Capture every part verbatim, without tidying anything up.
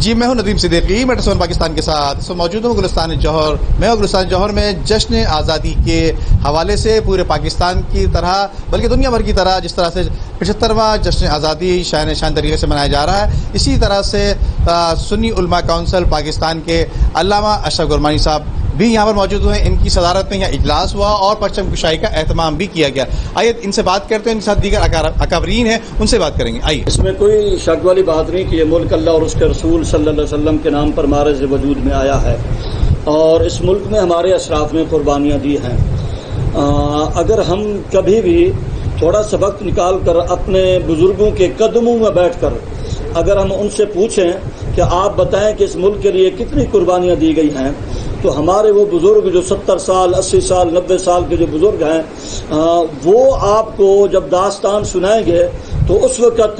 جی میں ہوں Nadeem Siddiqui, metro seven Pakistan کے ساتھ سو موجود ہوں گلستان جوہر میں ہوں گلستان جوہر میں جشن آزادی کے حوالے سے پورے پاکستان کی طرح بلکہ دنیا بھر کی طرح جس طرح سے پچہترواں جشن آزادی شان شان طریقے سے منایا جا رہا ہے، اسی طرح سے سنی علماء کونسل پاکستان کے علامہ اشرف گرمانی صاحب بھی یہاں پر موجود ہوئے. ان کی صدارت میں یہاں اجلاس ہوا اور پرچم کشائی کا اہتمام بھی کیا گیا. آئیے ان سے بات کرتے ہیں، ان کے ساتھ دیگر اکابرین ہیں، ان سے بات کریں گے. آئیے. اس میں کوئی شک والی بات نہیں کہ یہ ملک اللہ اور اس کے رسول صلی اللہ علیہ وسلم کے نام پر معرض وجود میں آیا ہے، اور اس ملک میں ہمارے اشراف نے قربانیاں دی ہیں. اگر ہم کبھی بھی تھوڑا سا وقت نکال کر اپنے بزرگوں کے قدموں میں بیٹھ کر اگر ہم ان سے پوچھیں کہ آپ بتائیں کہ اس ملک کے لیے کتنی قربانیاں دی گئی ہیں، تو ہمارے وہ بزرگ جو ستر سال اسی سال نبے سال کے جو بزرگ ہیں وہ آپ کو جب داستان سنائیں گے تو اس وقت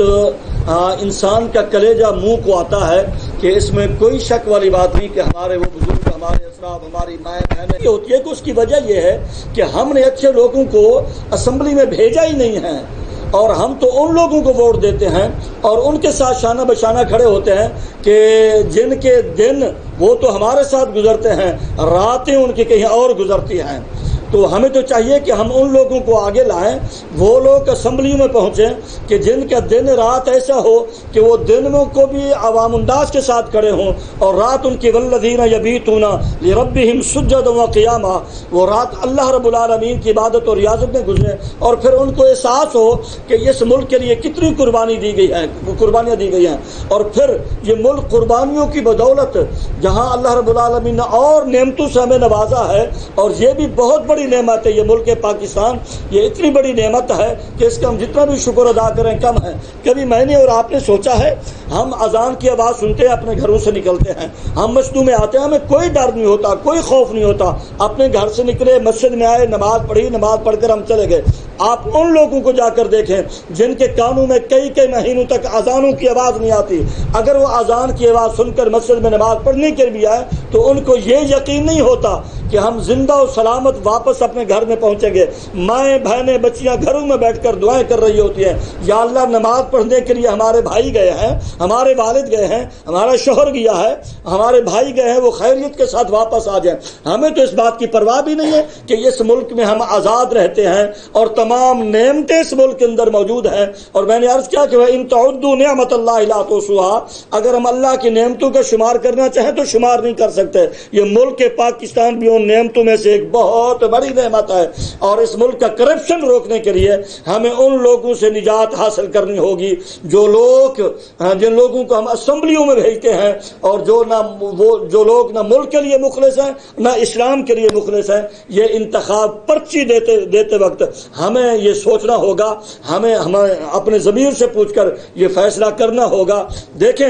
انسان کا کلیجہ منہ کو آتا ہے کہ اس میں کوئی شک والی بات نہیں کہ ہمارے وہ بزرگ ہمارے اسراف ہماری مائیں بہنیں ہوتی ہے کہ اس کی وجہ یہ ہے کہ ہم نے اچھے لوگوں کو اسمبلی میں بھیجا ہی نہیں ہے، اور ہم تو ان لوگوں کو ووٹ دیتے ہیں اور ان کے ساتھ شانہ بشانہ کھڑے ہوتے ہیں کہ جن کے دن وہ تو ہمارے ساتھ گزرتے ہیں، راتیں ان کی کہیں اور گزرتی ہیں. تو ہمیں تو چاہیے کہ ہم ان لوگوں کو آگے لائیں، وہ لوگ اسمبلیوں میں پہنچیں کہ جن کا دن رات ایسا ہو کہ وہ دن میں کو بھی عوام انداز کے ساتھ کھڑے ہوں، اور رات ان کی والذین یبیتون لربہم سجدا وقیاما، وہ رات اللہ رب العالمین کی عبادت اور ریاضت میں گزرے، اور پھر ان کو احساس ہو کہ اس ملک کے لیے کتنی قربانی دی گئی ہے قربانیاں دی گئی ہیں. اور پھر یہ ملک قربانیوں کی بدولت جہاں اللہ رب العالمین نے اور نعمتوں سے ہمیں نوازا ہے، اور یہ بھی بہت بڑی نعمت ہے. یہ ملک پاکستان یہ اتنی بڑی نعمت ہے کہ اس کا ہم جتنا بھی شکر ادا کریں کم ہے. کبھی میں نے اور آپ نے سوچا ہے، ہم اذان کی آواز سنتے ہیں، اپنے گھروں سے نکلتے ہیں، ہم مسجدوں میں آتے ہیں، ہمیں کوئی ڈر نہیں ہوتا، کوئی خوف نہیں ہوتا، اپنے گھر سے نکلے مسجد میں آئے، نماز پڑھی، نماز پڑھ کر ہم چلے گئے. آپ ان لوگوں کو جا کر دیکھیں جن کے کانوں میں کئی کئی مہینوں تک اذانوں کی آواز نہیں آتی، اگر وہ اذان کی آواز سن کر مسجد میں نماز پڑھنے کے بھی آئے تو ان کو یہ یقین نہیں ہوتا کہ ہم زندہ و سلامت واپس اپنے گھر میں پہنچیں گے. مائیں بہنیں بچیاں گھروں میں بیٹھ کر دعائیں کر رہی ہوتی ہیں، یا اللہ نماز پڑھنے کے لیے ہمارے بھائی گئے ہیں، ہمارے والد گئے ہیں، ہمارا شوہر گیا ہے، ہمارے بھائی گئے ہیں، وہ خیریت کے ساتھ واپس آ جائیں. ہمیں تو اس بات کی پرواہ بھی نہیں ہے کہ اس ملک میں ہم آزاد رہتے ہیں اور تمام نعمتیں اس ملک کے اندر موجود ہیں. اور میں نے عرض کیا کہ ان تعدوا نعمت اللہ لا تحصوها، اگر ہم اللہ کی نعمتوں کا شمار کرنا چاہیں تو شمار نہیں کر سکتے. یہ ملک پاکستان بھی ان نعمتوں میں سے ایک بہت بڑی نعمت ہے، اور اس ملک کا کرپشن روکنے کے لیے ہمیں ان لوگوں سے نجات حاصل کرنی ہوگی جو لوگ جن لوگوں کو ہم اسمبلیوں میں بھیجتے ہیں، اور جو نہ وہ جو لوگ نہ ملک کے لیے مخلص ہیں نہ اسلام کے لیے مخلص ہیں. یہ انتخاب پرچی دیتے دیتے وقت ہمیں یہ سوچنا ہوگا، ہمیں ہمیں اپنے ضمیر سے پوچھ کر یہ فیصلہ کرنا ہوگا. دیکھیں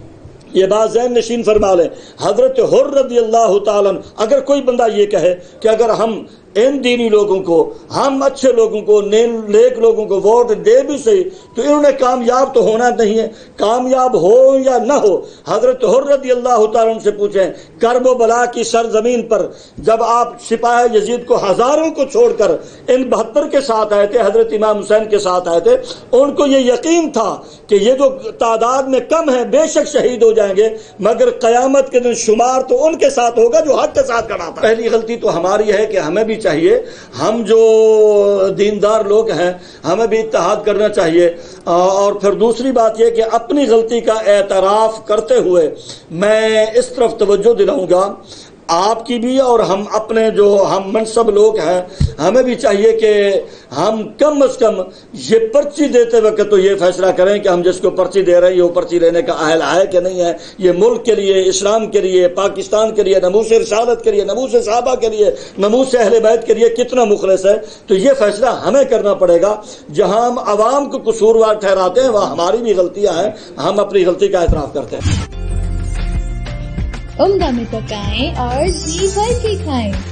یہ بات ذہن نشین فرما لیں، حضرت حر رضی اللہ تعالیٰ، اگر کوئی بندہ یہ کہے کہ اگر ہم ان دینی لوگوں کو، ہم اچھے لوگوں کو، نیک لوگوں کو ووٹ دے بھی صحیح تو انہوں نے کامیاب تو ہونا نہیں ہے. کامیاب ہو یا نہ ہو، حضرت حر رضی اللہ تعالیٰ سے پوچھیں، کرب و بلا کی سرزمین پر جب آپ سپاہ یزید کو ہزاروں کو چھوڑ کر ان بہتر کے ساتھ آئے تھے، حضرت امام حسین کے ساتھ آئے تھے، ان کو یہ یقین تھا کہ یہ جو تعداد میں کم ہے بے شک شہید ہو جائیں گے، مگر قیامت کے دن شمار تو ان کے ساتھ ہوگا جو حق کے ساتھ کھڑا تھا. پہلی غلطی تو ہماری ہے کہ ہمیں بھی چاہیے، ہم جو دیندار لوگ ہیں ہمیں بھی اتحاد کرنا چاہیے. اور پھر دوسری بات یہ کہ اپنی غلطی کا اعتراف کرتے ہوئے میں اس طرف توجہ دلاؤں گا آپ کی بھی، اور ہم اپنے جو ہم منصب لوگ ہیں ہمیں بھی چاہیے کہ ہم کم از کم یہ پرچی دیتے وقت تو یہ فیصلہ کریں کہ ہم جس کو پرچی دے رہے ہیں وہ پرچی لینے کا اہل ہے کہ نہیں ہے. یہ ملک کے لیے، اسلام کے لیے، پاکستان کے لیے، ناموس رسالت کے لیے، ناموس صحابہ کے لیے، ناموس اہل بیت کے لیے کتنا مخلص ہے. تو یہ فیصلہ ہمیں کرنا پڑے گا. جہاں ہم عوام کو قصوروار ٹھہراتے ہیں وہاں ہماری بھی غلطیاں ہیں، ہم اپنی غلطی کا اعتراف کرتے ہیں. عمدہ میں پکائیں اور جی بھر کے کھائیں.